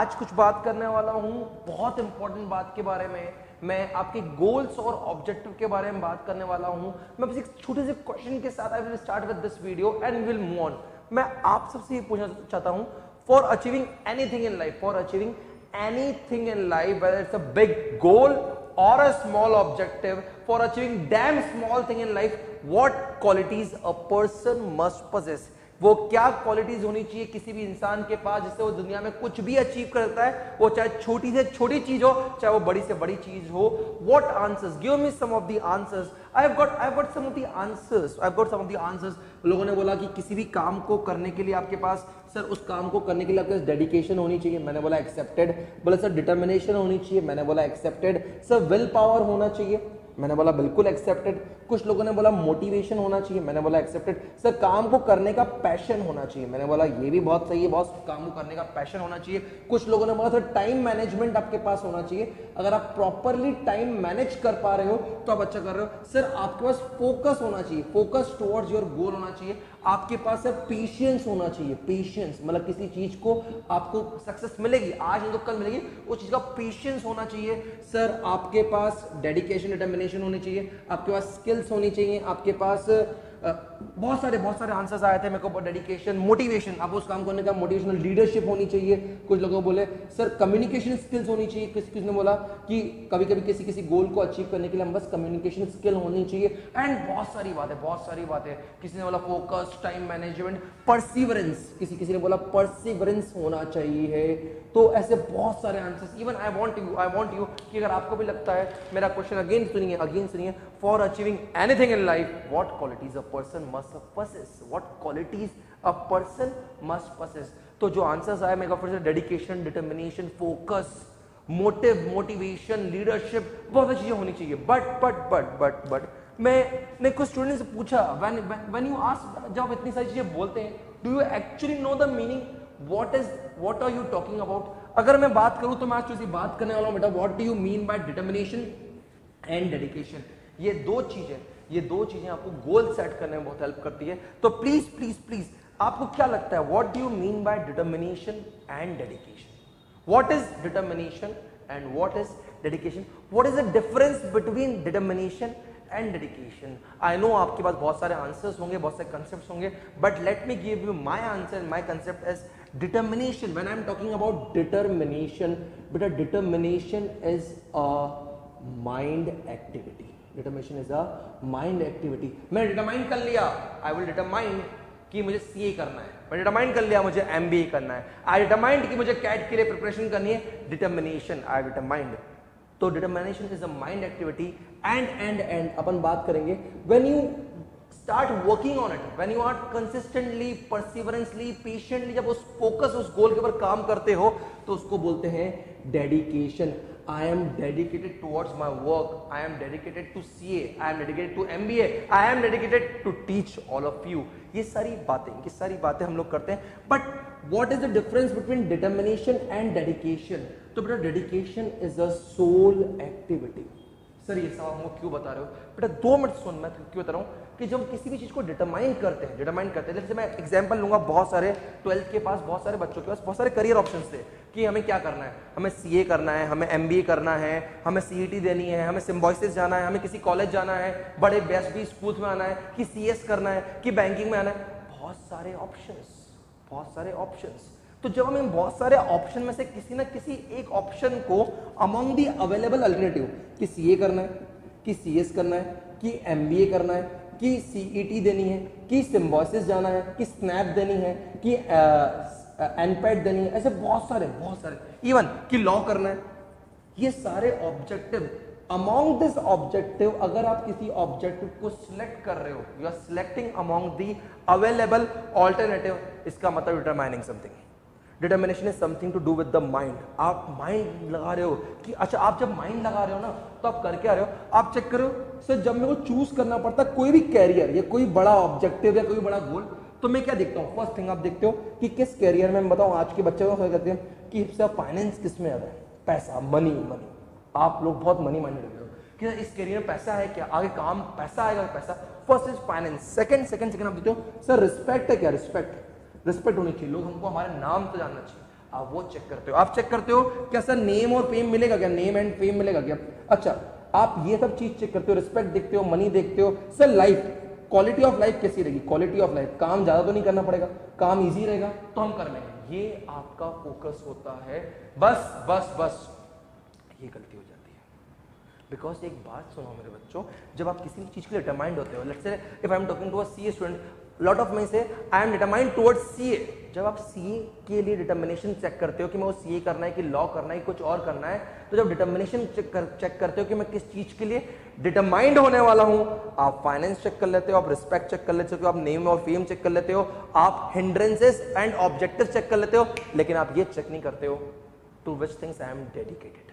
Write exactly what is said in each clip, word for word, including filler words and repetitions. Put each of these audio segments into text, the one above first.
आज कुछ बात करने वाला हूं बहुत इंपॉर्टेंट बात के बारे में। मैं आपके गोल्स और ऑब्जेक्टिव के बारे में बात करने वाला हूं। मैं बस एक छोटे से क्वेश्चन के साथ I will start with this video and will move on. मैं आप सबसे ये पूछना चाहता हूं, for achieving anything in life, for achieving anything in life, whether it's a big goal or a small objective, for achieving damn small thing in life, what qualities a person must possess? वो क्या qualities होनी चाहिए किसी भी इंसान के पास जिससे वो दुनिया में कुछ भी अचीव करता है, वो चाहे छोटी से छोटी चीज हो चाहे वो बड़ी से बड़ी चीज हो। What answers? Give me some of the answers. I've got I've got some of the answers. I've got some of the answers. लोगों ने बोला कि किसी भी काम को करने के लिए आपके पास, सर उस काम को करने के लिए आपके पास डेडिकेशन होनी चाहिए, मैंने बोला एक्सेप्टेड। बोला सर डिटर्मिनेशन होनी चाहिए, मैंने बोला एक्सेप्टेड। सर विल पावर होना चाहिए, मैंने बोला बिल्कुल एक्सेप्टेड। कुछ लोगों ने बोला मोटिवेशन होना चाहिए, मैंने बोला एक्सेप्टेड। सर काम को करने का पैशन होना चाहिए, मैंने बोला ये भी बहुत सही है बॉस, काम को करने का पैशन होना चाहिए। कुछ लोगों ने बोला सर टाइम मैनेजमेंट आपके पास होना चाहिए, अगर आप प्रॉपरली टाइम मैनेज कर पा रहे हो तो आप अच्छा कर रहे हो। सर आपके पास फोकस होना चाहिए, फोकस टुवर्ड्स योर गोल होना चाहिए। आपके पास सर पेशेंस होना चाहिए, पेशेंस मतलब किसी चीज को आपको सक्सेस मिलेगी आज नहीं तो कल मिलेगी, उस चीज का पेशेंस होना चाहिए। सर आपके पास डेडिकेशन डिटर्मिनेशन होनी चाहिए, आपके पास स्किल्स होनी चाहिए, आपके पास आ, बहुत सारे बहुत सारे आंसर्स आए थे मेरे को। डेडिकेशन, मोटिवेशन, आप उस काम करने का मोटिवेशनल लीडरशिप होनी चाहिए। कुछ लोगों बोले सर कम्युनिकेशन स्किल्स होनी चाहिए, किस किसी ने बोला कि कभी कभी किसी किसी गोल को अचीव करने के लिए हम बस कम्युनिकेशन स्किल होनी चाहिए। एंड बहुत सारी बातें बहुत सारी बातें किसी ने बोला फोकस, टाइम मैनेजमेंट, परसिवरेंस, किसी किसी ने बोला परसिवरेंस होना चाहिए। तो ऐसे बहुत सारे answers. Even I want you I want you कि अगर आपको भी लगता है, मेरा क्वेश्चन अगेन सुनिए अगेन सुनिए, for achieving anything in life what qualities a person must possess, what qualities a person must possess। तो जो आंसर्स आए मेरे को फिर से dedication, determination, focus, motive, motivation, leadership, बहुत सारी चीजें होनी चाहिए। But but but but but मैंने कुछ स्टूडेंट से पूछा, व्हेन व्हेन यू आस्क, जब इतनी सारी चीजें बोलते हैं, do you actually know the meaning, what is what are you talking about? अगर मैं बात करूं तो मैं आज तुझसे बात करने वाला हूं बेटा, what do you mean by determination and dedication. ये दो चीजें ये दो चीजें आपको गोल सेट करने में बहुत हेल्प करती है। तो प्लीज प्लीज प्लीज आपको क्या लगता है, what do you mean by determination and dedication? What is determination and what is dedication? What is the difference between determination and dedication? I know आपके पास बहुत सारे आंसर्स होंगे, बहुत सारे कंसेप्ट्स होंगे, but let me give you my answer. My concept is determination. When I am talking about determination, बेटा determination is a mind activity. Determination is a mind activity. मैंने डिटरमाइन कर लिया, आई विल डिटरमाइन कि मुझे CA करना है, मैंने determine कर लिया मुझे एमबीए करना है, आई डिटरमाइंड कि मुझे कैट के लिए प्रिपरेशन करनी है, डिटरमिनेशन, आई डिटरमाइंड। तो determination is a mind activity. And and and अपन बात करेंगे when you start working on it, when you are consistently, perseverancely, patiently, जब उस फोकस उस गोल के ऊपर काम करते हो तो उसको बोलते हैं dedication. I am dedicated towards my work. I am dedicated to C A. I am dedicated to M B A. I am dedicated to teach all of you. ये सारी बातें ये सारी बातें हम लोग करते हैं। But what is the difference between determination and dedication? तो बेटा dedication is a soul activity। Sir ये सब आपको क्यों बता रहे हो? बेटा दो मिनट सुन, मैं क्यों बता रहा हूँ कि जब किसी भी चीज को डिटरमाइन करते हैं डिटरमाइन करते हैं जैसे मैं एग्जांपल लूंगा, बहुत सारे ट्वेल्थ के पास बहुत सारे बच्चों के पास बहुत सारे करियर ऑप्शंस थे कि हमें क्या करना है, हमें सीए करना है, हमें एमबीए करना है, हमें सीईटी देनी है, हमें सिम्बॉयसिस जाना है, हमें किसी कॉलेज जाना है, बड़े बेस्ट भी स्कूल्स में आना है, कि सीएस करना है, कि बैंकिंग में आना है। बहुत सारे ऑप्शंस बहुत सारे ऑप्शंस तो जब हम इन बहुत सारे ऑप्शन में से किसी ना किसी एक ऑप्शन को अमंग दी अवेलेबल अल्टरनेटिव, कि सीए करना है, कि सीएस करना है, कि एमबीए करना है, कि सीईटी देनी है, कि सिम्बॉयसिस जाना है, कि स्नैप देनी है, कि एनपैड देनी है, ऐसे बहुत सारे बहुत सारे इवन कि लॉ करना है, ये सारे ऑब्जेक्टिव। अमॉन्ग दिस ऑब्जेक्टिव, अगर आप किसी ऑब्जेक्टिव को सिलेक्ट कर रहे हो, you are selecting among the available alternative, इसका मतलब determining something. Determination is something to do with the mind. आप माइंड लगा रहे हो कि अच्छा, आप जब माइंड लगा रहे हो ना तो आप करके आ रहे हो, आप चेक करो सर, जब मेरे को चूज करना पड़ता है कोई भी कैरियर या कोई बड़ा ऑब्जेक्टिव या कोई बड़ा गोल, तो मैं क्या देखता हूँ? फर्स्ट थिंग आप देखते हो कि किस कैरियर में, मैं बताऊँ आज के बच्चे को कहते हैं कि फाइनेंस किस में आता है, पैसा, मनी मनी। आप लोग बहुत मनी माइंडेड हो कि इस कैरियर में पैसा है क्या, आगे काम पैसा आएगा, पैसा। First is finance. Second second second आप देखते हो सर रिस्पेक्ट है क्या, रिस्पेक्ट रिस्पेक्ट होनी चाहिए, लोग हमको हमारे नाम तो जानना चाहिए, आप वो चेक करते हो। आप चेक करते हो क्या सर नेम और फेम मिलेगा क्या, नेम एंड फेम मिलेगा क्या? अच्छा, आप ये सब चीज चेक करते हो, रिस्पेक्ट देखते हो, मनी देखते हो। Sir life, quality of life कैसी रहेगी? क्वालिटी ऑफ लाइफ, काम ज्यादा तो नहीं करना पड़ेगा, काम इजी रहेगा तो हम कर लेंगे, ये आपका फोकस होता है। बस बस बस ये गलती हो जाती है। बिकॉज एक बात सुनो मेरे बच्चों, जब आप किसी चीज के लिए डिटरमाइंड होते हो, let's say if I am talking to a CA student, lot of मैं say I am determined towards CA. जब आप सीए के लिए डिटर्मिनेशन चेक करते हो कि मैं वो सीए करना है कि लॉ करना है कि कुछ और करना है, तो जब डिटर्मिनेशन चेक कर चेक करते हो कि मैं किस चीज के लिए डिटरमाइंड होने वाला हूं, आप फाइनेंस चेक कर लेते हो, आप रिस्पेक्ट चेक कर लेते हो, आप नेम और फेम चेक कर लेते हो, आप हिंड्रेंसेस एंड ऑब्जेक्टिव चेक कर लेते हो, लेकिन आप ये चेक नहीं करते हो to which things I am dedicated.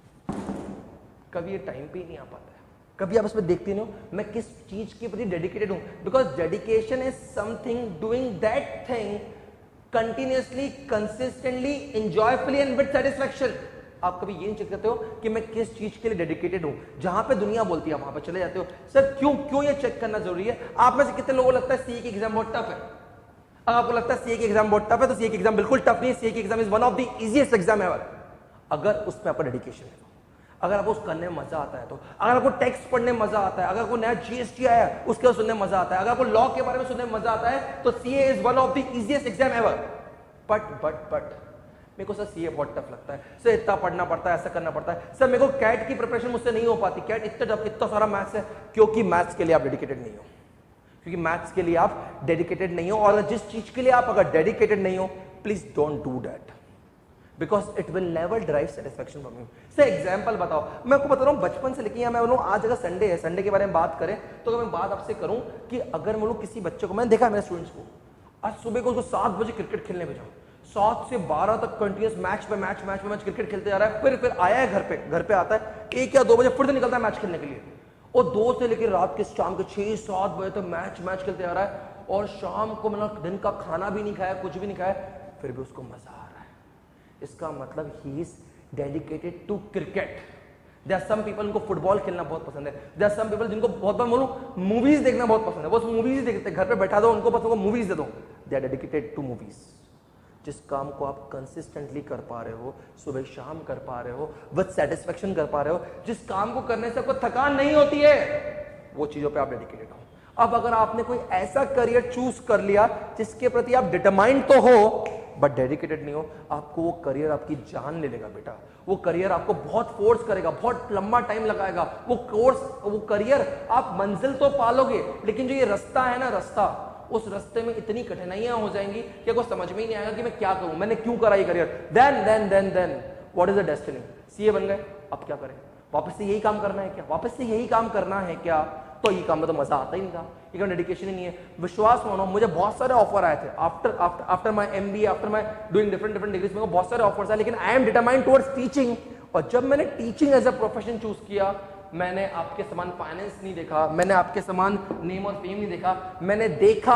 कभी ये टाइम पे ही नहीं आ पाता है, कभी आप उसमें देखते नहीं हो मैं किस चीज के प्रति डेडिकेटेड हूं। Because dedication is something doing that thing continuously, consistently, enjoyfully and with satisfaction. आप कभी ये नहीं चेक करते हो कि मैं किस चीज के लिए डेडिकेटेड हूं। जहां पे दुनिया बोलती है वहां पे चले जाते हो। सर क्यों क्यों ये चेक करना जरूरी है? आप में से कितने लोगों को लगता है सीए की एग्जाम बहुत टफ है? अगर आपको लगता है सीए की एग्जाम बहुत टफ है तो सीए की एग्जाम बिल्कुल टफ नहीं है। सीए की exam is one of the easiest exam ever, अगर उसमें आपका डेडिकेशन है, अगर आपको करने में मजा आता है तो, अगर आपको टेक्स्ट पढ़ने में मजा आता है, अगर आपको नया जीएसटी आया है उसके सुनने में मजा आता है, अगर आपको लॉ के बारे में सुनने में मजा आता है, तो CA is one of the easiest exam ever. But but but मेरे को सर सीए बहुत टफ लगता है, सर इतना पढ़ना पड़ता है, ऐसा करना पड़ता है, सर मेरे को कैट की प्रिपरेशन मुझसे नहीं हो पाती, कैट इतना टफ, इतना सारा मैथ्स है। क्योंकि मैथ्स के लिए आप डेडिकेटेड नहीं हो, क्योंकि मैथ्स के लिए आप डेडिकेटेड नहीं हो। और जिस चीज के लिए आप अगर डेडिकेटेड नहीं हो, please don't do that, because it will never drive satisfaction from you. Say example बताओ, मैं आपको बता रहा हूं बचपन से लेके यहाँ मैं बोलूं आज अगर संडे है, संडे के बारे में बात करें तो अगर मैं बात आपसे करूं कि अगर मैं किसी बच्चे को, मैंने देखा मेरे स्टूडेंट्स को, आज सुबह को उसको सात बजे क्रिकेट खेलने भेजा, सात से बारह तक कंटिन्यूस मैच पे मैच मैच पे मैच क्रिकेट खेलते जा रहा है, फिर फिर आया है घर पे, घर पे आता है एक या दो बजे फिर से निकलता है मैच खेलने के लिए, और दो से लेकर रात के शाम के छह सात बजे तक मैच मैच खेलते जा रहा है, और शाम को मतलब दिन का खाना भी नहीं खाया, कुछ भी नहीं खाया, फिर भी उसको मजा आ रहा है। इसका मतलब he is dedicated to cricket. There are some people, उनको फुटबॉल खेलना बहुत पसंद है, देयर आर सम पीपल जिनको बहुत बार बोलूं मूवीज देखना बहुत पसंद है, बस मूवीज ही देखते हैं, घर पे बैठा दो उनको, बस उनको मूवीज दे दो, they are dedicated to movies. जिस काम को आप कंसिस्टेंटली कर पा रहे हो, सुबह शाम कर पा रहे हो, विद सेटिस्फैक्शन कर पा रहे हो, जिस काम को करने से आपको थकान नहीं होती है, वो चीजों पे आप डेडिकेटेड हो। अब अगर आपने कोई ऐसा करियर चूज कर लिया जिसके प्रति आप डिटरमाइंड तो हो बट डेडिकेटेड नहीं हो, आपको वो करियर आपकी जान ले लेगा बेटा। वो करियर आपको बहुत फोर्स करेगा, बहुत लंबा टाइम लगाएगा। वो कोर्स, वो करियर, आप मंजिल तो पालोगे, लेकिन जो ये रास्ता है ना, रास्ता, उस रास्ते में इतनी कठिनाइयां हो जाएंगी कि आपको समझ में ही नहीं आएगा कि मैं क्या करूं, मैंने क्यों करा ये career. Then then then then what is the destiny? CA बन गए, अब क्या करें? वापस से यही काम करना है क्या? वापस से यही काम करना है क्या? तो ये काम में तो मजा आता ही नहीं था, ये काम डेडिकेशन ही नहीं है। विश्वास मानो, मुझे बहुत सारे ऑफर आए थे after after after my MBA, after my doing different different degrees, मेरे को बहुत सारे ऑफर्स आए, लेकिन I am determined towards teaching. और जब मैंने teaching as a profession choose किया, मैंने आपके समान फाइनेंस नहीं देखा, मैंने आपके समान नेम और फेम नहीं देखा, मैंने देखा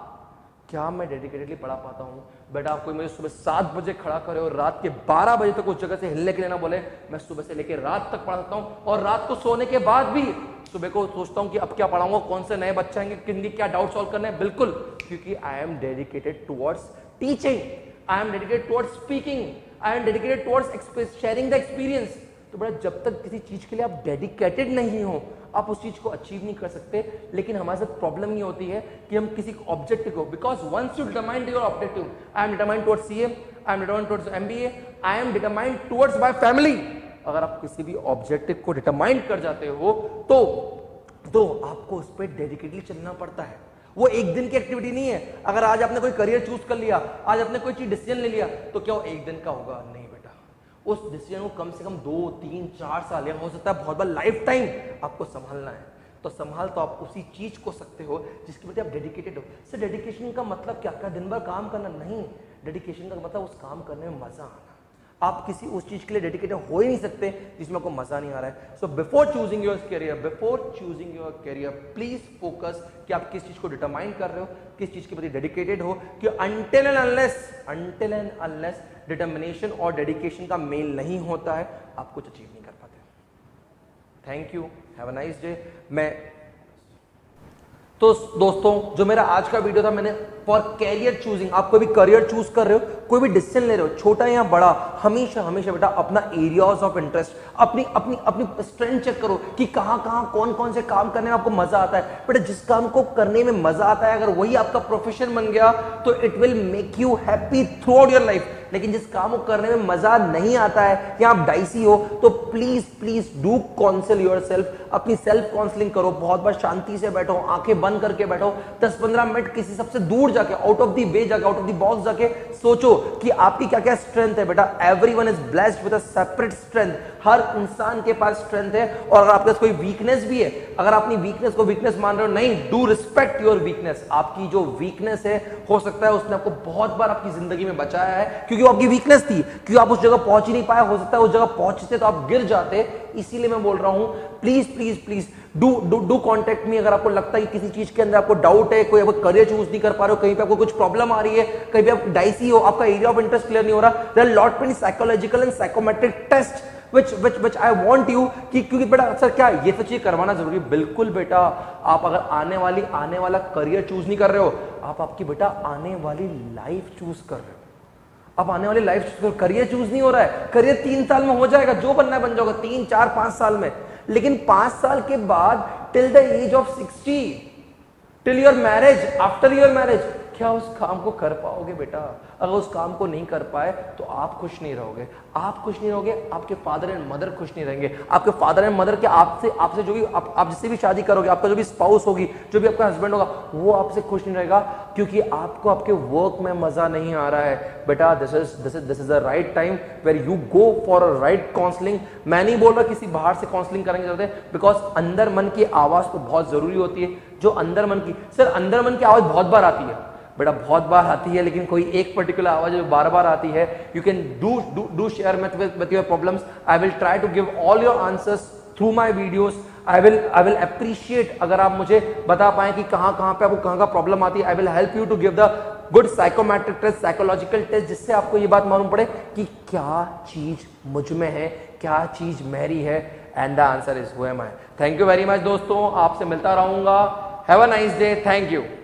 क्या मैं डेडिकेटेडली पढ़ा पाता हूँ। बेटा आप कोई मुझे सुबह सात बजे खड़ा करे और रात के बारह बजे तक उस जगह से हिलने के लिए ना बोले, मैं सुबह से लेकर रात तक पढ़ाता हूँ, और रात को सोने के बाद भी सुबह को सोचता हूँ कि अब क्या पढ़ाऊंगा, कौन से नए बच्चे आएंगे, किन क्या डाउट सॉल्व करने हैं। बिल्कुल, क्योंकि I am dedicated towards teaching, I am dedicated towards speaking, I am dedicated towards sharing the experience. तो बेटा जब तक किसी चीज के लिए आप डेडिकेटेड नहीं हो, आप उस चीज को अचीव नहीं कर सकते। लेकिन हमारे साथ प्रॉब्लम ये होती है कि हम किसी ऑब्जेक्टिव को, because once you determined your objective, I am determined towards CA, I am determined towards MBA, I am determined towards my family. अगर आप किसी भी ऑब्जेक्टिव को डिटरमाइंड कर जाते हो तो तो आपको उस पर डेडिकेटली चलना पड़ता है। वो एक दिन की एक्टिविटी नहीं है। अगर आज आपने कोई करियर चूज कर लिया, आज आपने कोई चीज डिसीजन ले लिया, तो क्या वो एक दिन का होगा? नहीं बेटा, उस डिसीजन को कम से कम दो तीन चार साल या हो सकता है बहुत बार लाइफ टाइम आपको संभालना है। तो संभाल तो आप उसी चीज को सकते हो जिसके प्रति आप डेडिकेटेड हो। सर डेडिकेशन का मतलब क्या? क्या दिन भर काम करना? नहीं, डेडिकेशन का मतलब उस काम करने में मजा आना। आप किसी उस चीज के लिए डेडिकेटेड हो ही नहीं सकते जिसमें आपको मजा नहीं आ रहा है। So before choosing your career, before choosing your career, please focus कि आप किस चीज को डिटरमाइन कर रहे हो, किस चीज के प्रति डेडिकेटेड हो। कि until and unless until and unless determination और डेडिकेशन का मेल नहीं होता है, आप कुछ अचीव नहीं कर पाते। Thank you, have a nice day. मैं तो दोस्तों जो मेरा आज का वीडियो था, मैंने फॉर कैरियर चूजिंग, आप कोई भी करियर चूज कर रहे हो, कोई भी डिसीजन ले रहे हो, छोटा या बड़ा, हमेशा हमेशा बेटा अपना एरियाज ऑफ इंटरेस्ट, अपनी अपनी अपनी स्ट्रेंथ चेक करो कि कहां कहां कौन कौन से काम करने में आपको मजा आता है। बेटा जिस काम को करने में मजा आता है, अगर वही आपका प्रोफेशन बन गया तो it will make you happy throughout your life. लेकिन जिस काम को करने में मजा नहीं आता है या आप डाइसी हो, तो please please do counsel yourself, अपनी सेल्फ काउंसलिंग करो, बहुत बार शांति से बैठो, आंखें बंद करके बैठो, दस पंद्रह मिनट किसी सबसे दूर जाके, आउट ऑफ द वे जाके, आउट ऑफ द बॉक्स जाके सोचो कि आपकी क्या क्या स्ट्रेंथ है। बेटा everyone is blessed with a separate strength, हर इंसान के पास स्ट्रेंथ है, और अगर आपके पास कोई वीकनेस भी है, अगर अपनी वीकनेस को वीकनेस मान रहे हो, नहीं, डू रिस्पेक्ट योर वीकनेस। आपकी जो वीकनेस है, हो सकता है उसने आपको बहुत बार आपकी जिंदगी में बचाया है, क्योंकि वो आपकी वीकनेस थी, क्योंकि आप उस जगह पहुंच ही नहीं पाए, हो सकता है उस जगह पहुंचते तो आप गिर जाते। इसीलिए मैं बोल रहा हूं, please please please do do do contact me. अगर आपको लगता है कि किसी चीज के अंदर आपको डाउट है, कोई आपको करियर चूज नहीं कर पा रहे हो, कहीं पे आपको कुछ प्रॉब्लम आ रही है, कहीं पे आप डाइसी हो, आपका एरिया ऑफ इंटरेस्ट क्लियर नहीं हो रहा, there are lot many psychological and psychometric test which which which I want you कि क्योंकि बेटा अक्सर क्या ये सब चीज करवाना जरूरी है। बिल्कुल बेटा, आप अगर आने वाली आने वाला करियर चूज नहीं कर रहे हो, आप आपकी बेटा आने वाली लाइफ चूज कर रहे हो। आप आने वाली लाइफ चूज कर, करियर चूज नहीं हो रहा है। करियर तीन साल में हो जाएगा, जो बनना है बन जाओगे, तीन चार पांच साल में। लेकिन पांच साल के बाद, till the age of sixty, till your marriage, after your marriage, क्या उस काम को कर पाओगे बेटा? अगर उस काम को नहीं कर पाए तो आप खुश नहीं रहोगे, आप खुश नहीं रहोगे, आपके फादर एंड मदर खुश नहीं रहेंगे। आपके फादर एंड मदर के आपसे आपसे जो भी आप, आप जिससे भी शादी करोगे, आपका जो भी स्पाउस होगी, जो भी आपका हस्बैंड होगा, वो आपसे खुश नहीं रहेगा, क्योंकि आपको आपके वर्क में मजा नहीं आ रहा है। बेटा this is this is this is the right time where you go for a right counselling. मैं नहीं बोल रहा किसी बाहर से काउंसलिंग करेंगे जरूरत है, बिकॉज अंदर मन की आवाज तो बहुत जरूरी होती है। जो अंदर मन की, सर अंदर मन की आवाज बहुत बार आती है बेटा, बहुत बार आती है, लेकिन कोई एक पर्टिकुलर आवाज जो बार बार आती है, you can do do do share with your problems. I will try to give all your answers through my videos. I will I will appreciate अगर आप मुझे बता पाए कि कहां कहां पे आपको कहां का प्रॉब्लम आती है। I will help you to give the good psychometric test, psychological test, जिससे आपको ये बात मालूम पड़े कि क्या चीज मुझ में है, क्या चीज मेरी है, and the answer is who am I. Thank you very much दोस्तों, आपसे मिलता रहूंगा। Have a nice day, thank you.